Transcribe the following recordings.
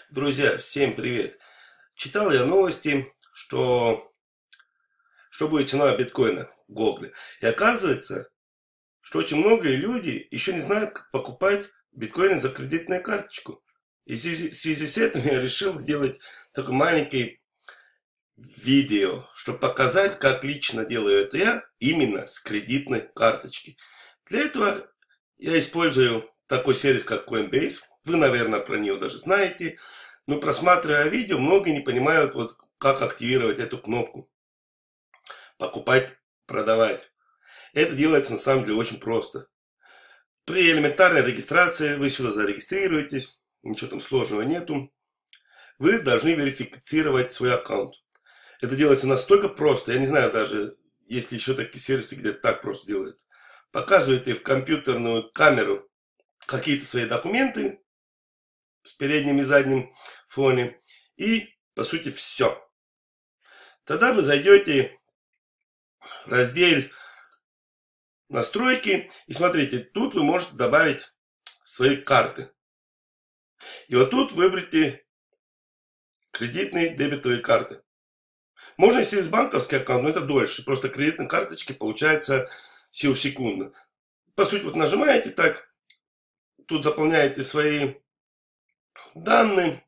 Друзья, всем привет! Читал я новости, что будет цена биткоина в Гугле. И оказывается, что очень многие люди еще не знают, как покупать биткоины за кредитную карточку. И в связи с этим я решил сделать такой маленький видео, чтобы показать, как лично делаю это я именно с кредитной карточки. Для этого я использую такой сервис, как Coinbase. Вы, наверное, про нее даже знаете. Но просматривая видео, многие не понимают, вот как активировать эту кнопку. Покупать, продавать. Это делается на самом деле очень просто. При элементарной регистрации вы сюда зарегистрируетесь. Ничего там сложного нету. Вы должны верифицировать свой аккаунт. Это делается настолько просто. Я не знаю даже, есть ли еще такие сервисы, где так просто делают. Показываете в компьютерную камеру какие-то свои документы с передним и задним фоне. И, по сути, все. Тогда вы зайдете в раздел настройки. И смотрите, тут вы можете добавить свои карты. И вот тут выберите кредитные дебетовые карты. Можно, если есть банковский аккаунт, но это дольше. Просто кредитные карточки получается сию секунду. По сути, вот нажимаете так. Тут заполняете свои данные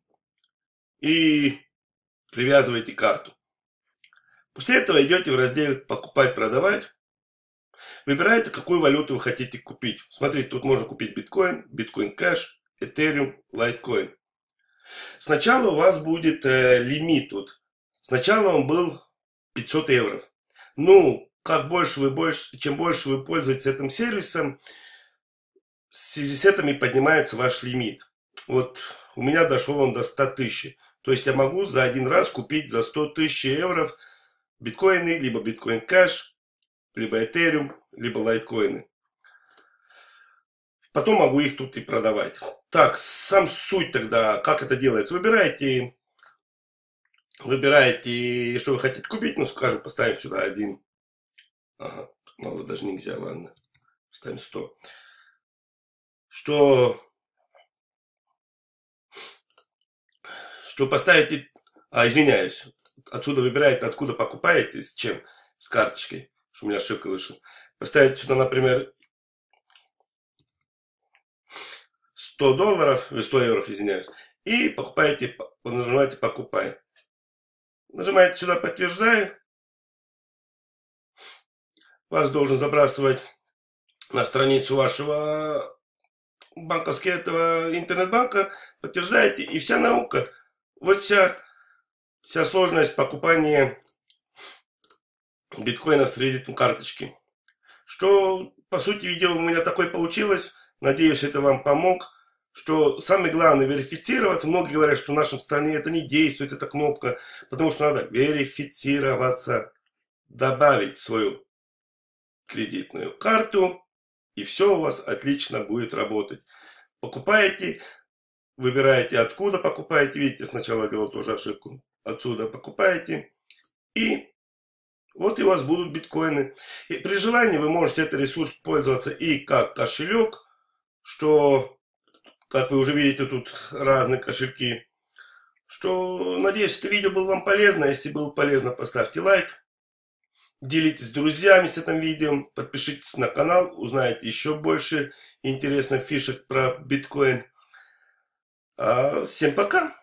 и привязываете карту. После этого идете в раздел «Покупать, продавать». Выбираете, какую валюту вы хотите купить. Смотрите, тут можно купить биткоин, биткоин кэш, этериум, лайткоин. Сначала у вас будет лимит тут. Сначала он был 500 евро. Ну, чем больше вы пользуетесь этим сервисом, в связи с этим и поднимается ваш лимит. Вот у меня дошел он до 100 тысяч. То есть я могу за один раз купить за 100 тысяч евро биткоины, либо биткоин кэш, либо этериум, либо лайткоины. Потом могу их тут и продавать. Так, сам суть тогда, как это делается. Выбираете, что вы хотите купить. Ну, скажем, поставим сюда один. Ага, мало даже нельзя, ладно. Ставим 100. Что поставите... извиняюсь. Отсюда выбираете, откуда покупаете, с чем. С карточкой. Что у меня ошибка вышла. Поставите сюда, например, 100 долларов, 100 евро, извиняюсь. И покупаете, нажимаете «Покупай». Нажимаете сюда «Подтверждаю». Вас должен забрасывать на страницу вашего этого интернет-банка. Подтверждаете, и вся наука. Вот вся сложность покупания биткоинов с кредитной карточки. Что, по сути, видео у меня такое получилось. Надеюсь, это вам помог. Что самое главное верифицироваться. Многие говорят, что в нашей стране это не действует, эта кнопка. Потому что надо верифицироваться. Добавить свою кредитную карту. И все у вас отлично будет работать. Покупаете. Выбираете, откуда покупаете. Видите, сначала я делал тоже ошибку. Отсюда покупаете. И вот и у вас будут биткоины. И при желании вы можете этот ресурс пользоваться и как кошелек, что, как вы уже видите, тут разные кошельки. Что, надеюсь, это видео было вам полезно. Если было полезно, поставьте лайк. Делитесь с друзьями с этим видео. Подпишитесь на канал. Узнаете еще больше интересных фишек про биткоин. Всем пока!